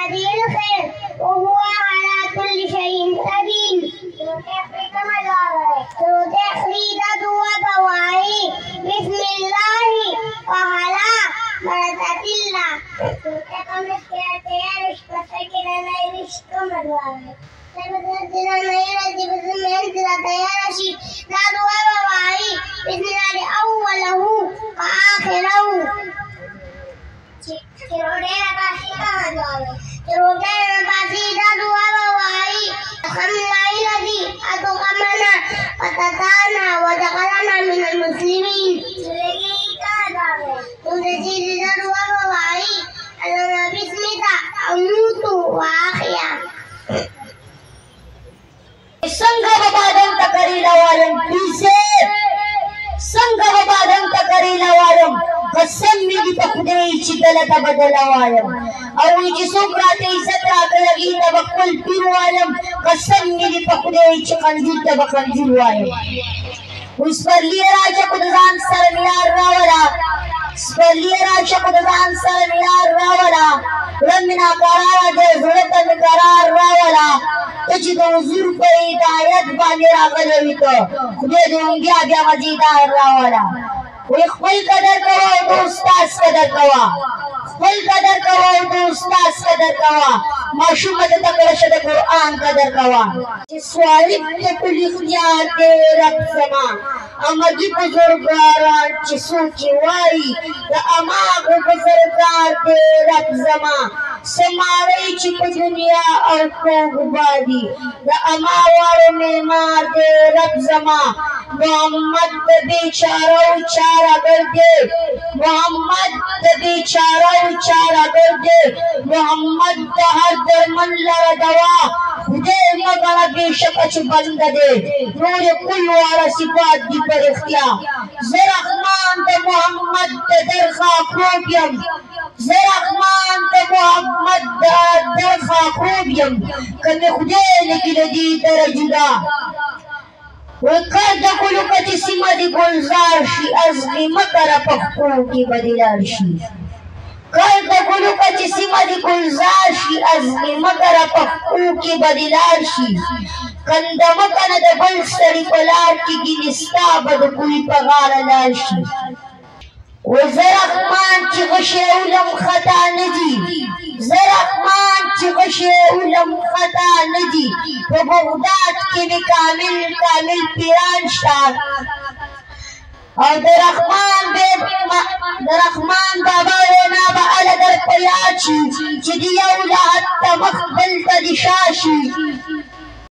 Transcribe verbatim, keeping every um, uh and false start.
بيده الخير وهو على كل شيء قدير. تخريدة وبواهي بسم الله وعلى بركة الله. أوله وآخره فتتانا ودخلنا من المسلمين. أنا باسمك أموت وأحيا. संघ बादम तकरीला वालम पीसे संघ बादम तकरीला वालम कसम मिली पखदे चिदला तबदला वालम और जी सोक्राते इज्जत लगी तवक्कुल पीर वालम कसम मिली पखदे चिकंजूर तबकंजूर वालम उस पर लिए राजा कुदरान सरमियार रावला उस पर लिए राजा कुदरान सरमियार रावला रमना करार दे जुलतन करार रावला तुझी तो हुजूर पे हिदायत बाने रागले तो खुदे दूंगी आगे मजीदा रावला वो कोई कदर करो तो उस्ताद कदर कवा कोई कदर करो तो उस्ताद कदर कवा माशूम मत तकरशद कुरान कदर कवा जिस्वालिब के पुलिखिया दे रब समा अमगी बुजुर्गारान चिसू चिवाई द अमाग बुजुर्गार दे रब समा समारे चिप दुनिया और कोगबादी द अमावारो में मार दे रब समा मोहम्मद बेचारा चारा कर दे मोहम्मद बेचारा चारा कर दे मोहम्मद हर दरमन लड़ा दवा खुदे मगना बेशक अच बंद दे नूर कुल वाला सिफात दी पर इख्तियार ज़रहमान द मोहम्मद दरखा खूबियम ज़रहमान द मोहम्मद दरखा खूबियम कने खुदे लेकिन दी दरजुदा وكاد كلك تسمى كل زارشي أزغي مكر فخوكي بدلارشي كاد كلك تسمى كل زارشي أزغي مكر فخوكي بدلارشي كند مكان دبل سري فلاركي جنستا بد كل پغار لارشي وزرخمان چی غشي علم خطا ندي زرخمان چی غشي علم خطا ندي وبغداد کی بھی کامل کامل پیران شتا اور درخمان بے درخمان بابا وینا با على در پیاچی چی دیو لحت مخبل تا دشاشی